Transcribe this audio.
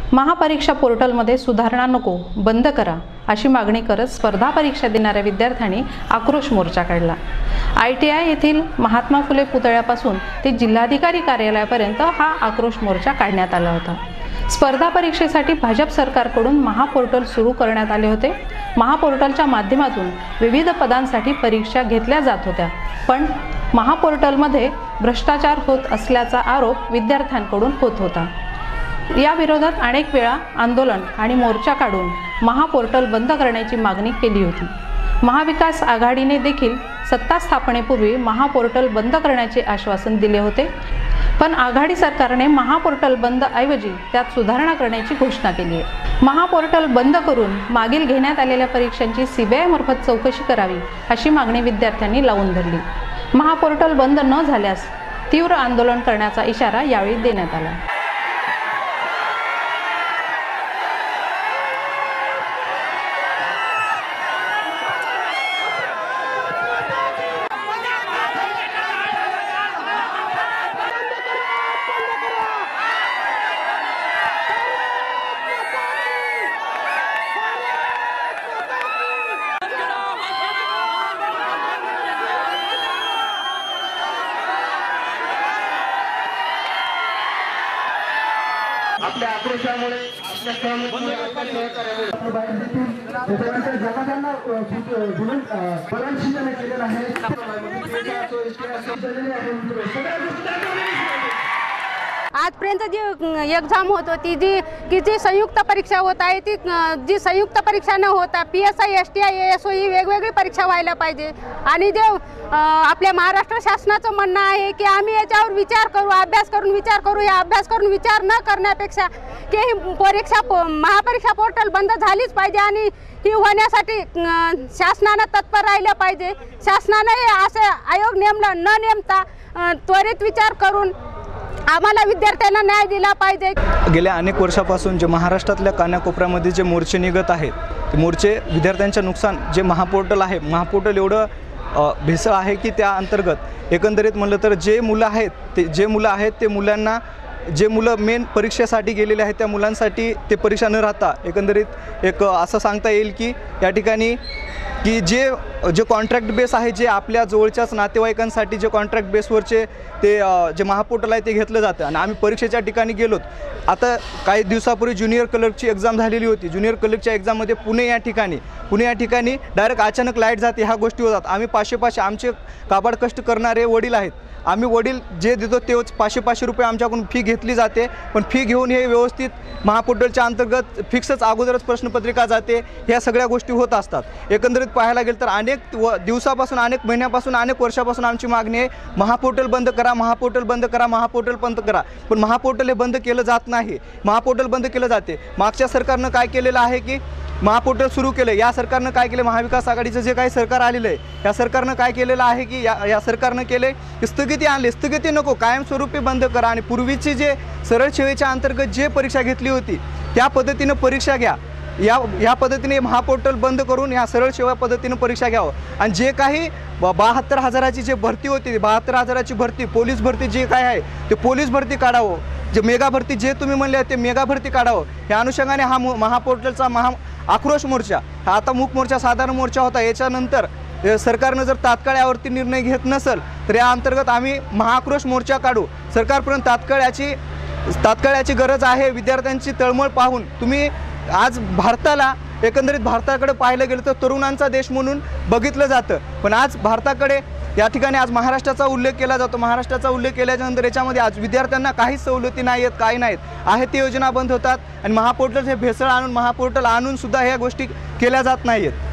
महापरीक्षा पोर्टलमध्ये सुधारणा नको, बंद करा अशी मागणी करत स्पर्धा परीक्षा देणाऱ्या विद्यार्थ्यांनी आक्रोश मोर्चा काढला। ITI येथील महात्मा फुले पुतळ्यापासून ते जिल्हाधिकारी कार्यालयापर्यंत हा आक्रोश मोर्चा काढण्यात आला होता। स्पर्धा परीक्षेसाठी भाजप सरकारकडून महापोर्टल सुरू करण्यात आले होते। महापोर्टलच्या माध्यमातून विविध पदांसाठी परीक्षा घेतल्या जात होत्या, पण महापोर्टलमध्ये भ्रष्टाचार होत असल्याचा आरोप विद्यार्थ्यांकडून होत होता। या विरोधात अनेक वेळा आंदोलन आणि मोर्चा काढून महापोर्टल बंद करण्याची मागणी केली होती। महाविकास आघाडीने देखील सत्ता स्थापनेपूर्वी महापोर्टल बंद करण्याचे आश्वासन दिले होते, पण आघाडी सरकारने महापोर्टल बंद ऐवजी त्यात सुधारणा करण्याची घोषणा केली आहे। महापोर्टल बंद करून मागील घेण्यात आलेल्या परीक्षांची CBI मार्फत चौकशी करावी अशी मागणी विद्यार्थ्यांनी लावून धरली। महापोर्टल बंद न झाल्यास तीव्र आंदोलन करण्याचा इशारा यावेळी देण्यात आला। आपल्या आक्रोशामुळे आपल्या जगांना बऱ्याच केलेलं आहे। आजपर्यंत जी एग्जाम होत होती, जी संयुक्त परीक्षा होत आहे, ती जी संयुक्त परीक्षा न होता PSI STI ASOE वेगवेगळी परीक्षा व्हायला पाहिजे। आणि जे आपल्या महाराष्ट्र शासनाचं म्हणणं आहे की आम्ही याच्यावर विचार करू, अभ्यास करून विचार करू, या अभ्यास करून विचार न करण्यापेक्षा की ही महापरीक्षा पोर्टल बंद झालीच पाहिजे आणि ही होण्यासाठी शासनानं तत्पर राहिलं पाहिजे। शासनाने असं आयोग नेमलं न नेमता त्वरित विचार करून आम्हाला विद्यार्थ्यांना न्याय दिला पाहिजे। गेल्या अनेक वर्षापासून जे महाराष्ट्रातल्या कानाकोपऱ्यामध्ये जे मोर्चे निघत आहेत, ते मोर्चे विद्यार्थ्यांचे नुकसान जे महापोर्टल आहे, महापोर्टल एवढं भेसळ आहे की त्या अंतर्गत एकंदरीत म्हणलं तर जे मुलं आहेत ते मुलांना जे मुलं मेन परीक्षेसाठी गेलेले आहेत त्या मुलांसाठी ते परीक्षा न राहता एकंदरीत एक असं सांगता येईल की या ठिकाणी की जे कॉन्ट्रॅक्ट बेस आहे, जे आपल्या जवळच्याच नातेवाईकांसाठी जे कॉन्ट्रॅक्ट बेसवरचे ते जे महापोर्टल आहे ते घेतलं जातं। आणि आम्ही परीक्षेच्या ठिकाणी गेलोत। आता काही दिवसापूर्वी ज्युनियर क्लर्कची एक्झाम झालेली होती। ज्युनियर क्लर्कच्या एक्झाममध्ये पुणे या ठिकाणी डायरेक्ट अचानक लाईट जाते, ह्या गोष्टी होतात। आम्ही 500 आमचे काबाड कष्ट करणारे वडील आहेत, आम्ही वडील जे देतो तेच 500 रुपये आमच्याकडून फी घेतली जाते, पण फी घेऊन हे व्यवस्थित महापोर्टलच्या अंतर्गत फिक्सच अगोदरच प्रश्नपत्रिका जाते, ह्या सगळ्या गोष्टी होत असतात। एकंदरीत पाहायला गेलं तर अनेक दिवसापासून, अनेक महिन्यापासून, अनेक वर्षापासून आमची मागणी आहे महापोर्टल बंद करा, महापोर्टल बंद करा, महापोर्टल बंद करा, पण महापोर्टल हे बंद केलं जात नाही। महापोर्टल बंद केलं जाते। मागच्या सरकारनं काय केलेलं आहे की महापोर्टल सुरू केलं, या सरकारनं काय केलं, महाविकास आघाडीचं जे काही सरकार आलेलं आहे या सरकारनं काय केलेलं आहे की या सरकारनं केले स्थगिती आणली। स्थगिती नको, कायमस्वरूपी बंद करा आणि पूर्वीची जे सरळ सेवेच्या अंतर्गत जे परीक्षा घेतली होती त्या पद्धतीनं परीक्षा घ्या। या पद्धतीने महापोर्टल बंद करून या सरळ सेवा पद्धतीनं परीक्षा घ्यावं। आणि जे काही 72,000ची जे भरती होती, 72,000ची भरती, पोलीस भरती जे काय आहे ते पोलीस भरती काढावं, जे मेगा भरती जे तुम्ही म्हणले ते मेगा भरती काढावं। या अनुषंगाने हा महापोर्टलचा आक्रोश मोर्चा हा आता मूक मोर्चा साधारण मोर्चा होता। याच्यानंतर सरकारनं जर तात्काळ यावरती निर्णय घेत नसेल तर या अंतर्गत आम्ही महाआक्रोश मोर्चा काढू। सरकारपर्यंत तात्काळ याची गरज आहे। विद्यार्थ्यांची तळमळ पाहून तुम्ही आज एकंदरीत भारताकडे पाहिलं गेलं तर तरुणांचा देश म्हणून बघितलं जातं, पण आज भारताकडे या ठिकाणी आज महाराष्ट्राचा उल्लेख केला जातो। महाराष्ट्राचा उल्लेख केल्याच्यानंतर याच्यामध्ये आज विद्यार्थ्यांना काहीच सवलती नाही आहेत, काही नाहीत, आहे ते योजना बंद होतात आणि महापोर्टल हे भेसळ महापोर्टल आणून सुद्धा ह्या गोष्टी केल्या जात नाही आहेत।